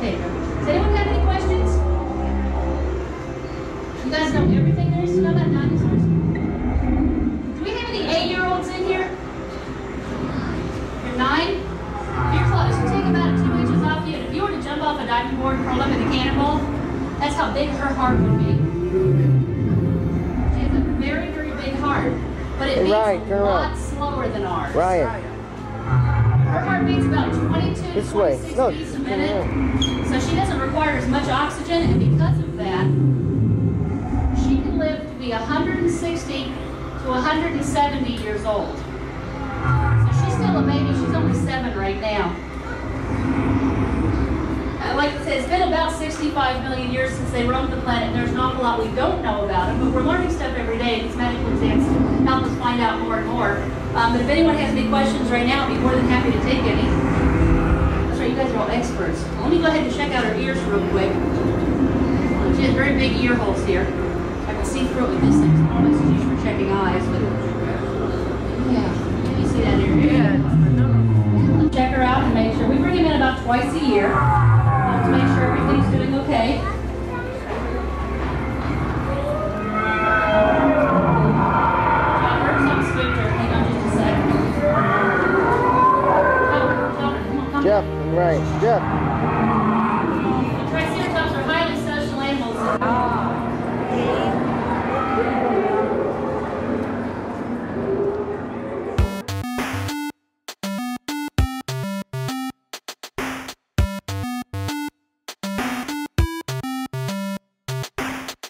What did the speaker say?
Okay, does anyone have any questions? You guys know everything there is to know about dinosaurs? Do we have any 8-year-olds in here? You're 9? You're close. You take about 2 inches off you, and if you were to jump off a diving board and curl up in a cannonball, that's how big her heart would be. She has a very, very big heart, but it beats a lot slower than ours. Ryan. Her heart beats about 22 to 26 No, beats a minute, so she doesn't require as much oxygen, and because of that, she can live to be 160 to 170 years old. So she's still a baby. She's only 7 right now. Like I said, it's been about 65 million years since they roamed the planet, and there's an awful lot we don't know about them, but we're learning stuff every day. These medical exams help us find out more and more. But if anyone has any questions right now, I'd be more than happy to take any. That's right, you guys are all experts. Let me go ahead and check out her ears real quick. She has very big ear holes here. I can see through it with this thing. It's almost used for checking eyes, but yeah, can you see that ear? Yeah. Check her out and make sure. We bring him in about twice a year to make sure everything's doing okay. Jeff, right. Jeff. Triceratops are highly social animals.